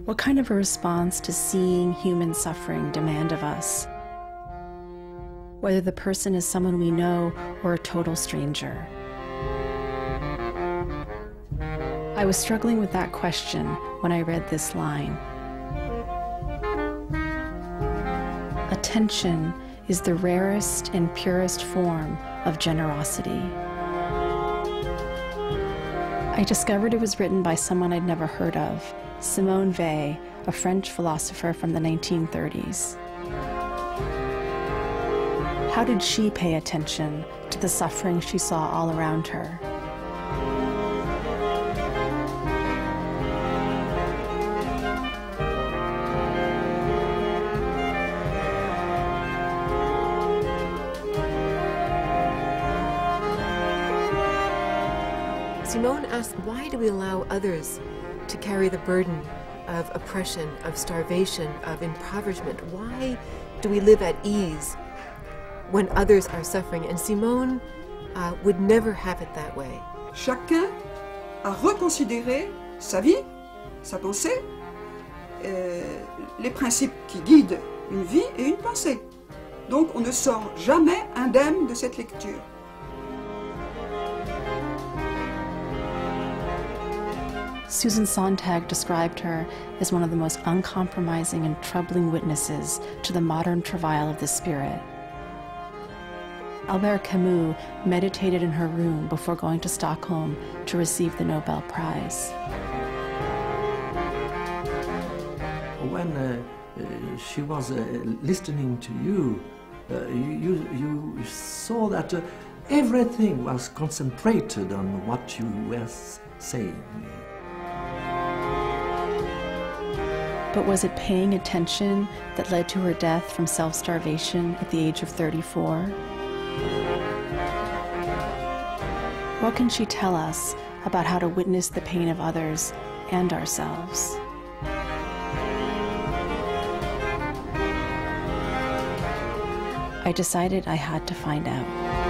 What kind of a response does seeing human suffering demand of us? Whether the person is someone we know or a total stranger. I was struggling with that question when I read this line. Attention is the rarest and purest form of generosity. I discovered it was written by someone I'd never heard of, Simone Weil, a French philosopher from the 1930s. How did she pay attention to the suffering she saw all around her? Simone asked, why do we allow others to carry the burden of oppression, of starvation, of impoverishment? Why do we live at ease when others are suffering? And Simone would never have it that way. Chacun a reconsidéré sa vie, sa pensée, les principes qui guident une vie et une pensée. Donc on ne sort jamais indemne de cette lecture. Susan Sontag described her as one of the most uncompromising and troubling witnesses to the modern travail of the spirit. Albert Camus meditated in her room before going to Stockholm to receive the Nobel Prize. When she was listening to you, you saw that everything was concentrated on what you were saying. But was it paying attention that led to her death from self-starvation at the age of 34? What can she tell us about how to witness the pain of others and ourselves? I decided I had to find out.